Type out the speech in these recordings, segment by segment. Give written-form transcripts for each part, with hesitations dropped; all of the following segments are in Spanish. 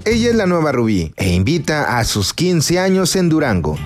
Ella es la nueva Rubí e invita a sus 15 años en Durango.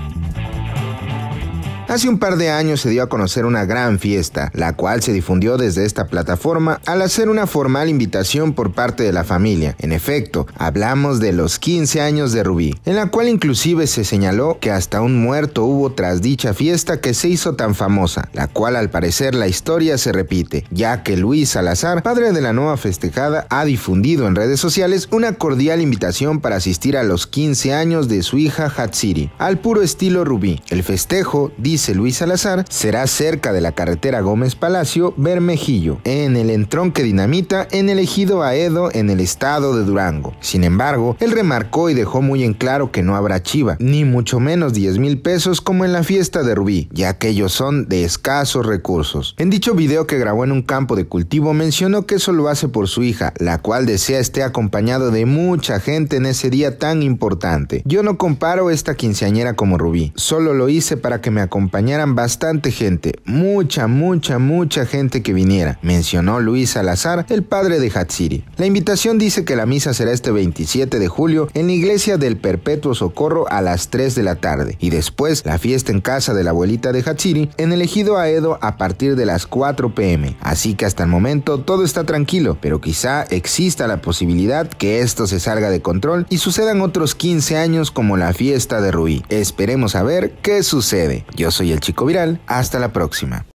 Hace un par de años se dio a conocer una gran fiesta, la cual se difundió desde esta plataforma al hacer una formal invitación por parte de la familia. En efecto, hablamos de los 15 años de Rubí, en la cual inclusive se señaló que hasta un muerto hubo tras dicha fiesta que se hizo tan famosa, la cual al parecer la historia se repite, ya que Luis Salazar, padre de la nueva festejada, ha difundido en redes sociales una cordial invitación para asistir a los 15 años de su hija Hatsiri, al puro estilo Rubí. El festejo, dice Luis Salazar, será cerca de la carretera Gómez Palacio, Bermejillo, en el entronque Dinamita, en el ejido Aedo, en el estado de Durango. Sin embargo, él remarcó y dejó muy en claro que no habrá chiva, ni mucho menos 10,000 pesos como en la fiesta de Rubí, ya que ellos son de escasos recursos. En dicho video que grabó en un campo de cultivo, mencionó que eso lo hace por su hija, la cual desea esté acompañado de mucha gente en ese día tan importante. Yo no comparo esta quinceañera como Rubí, solo lo hice para que me acompañaran bastante gente, mucha gente que viniera, mencionó Luis Salazar, el padre de Hatsiri. La invitación dice que la misa será este 27 de julio en la iglesia del Perpetuo Socorro a las 3 de la tarde y después la fiesta en casa de la abuelita de Hatsiri en el ejido Aedo a partir de las 4 p.m. Así que hasta el momento todo está tranquilo, pero quizá exista la posibilidad que esto se salga de control y sucedan otros 15 años como la fiesta de Rubí. Esperemos a ver qué sucede. Yo soy el Chico Viral, hasta la próxima.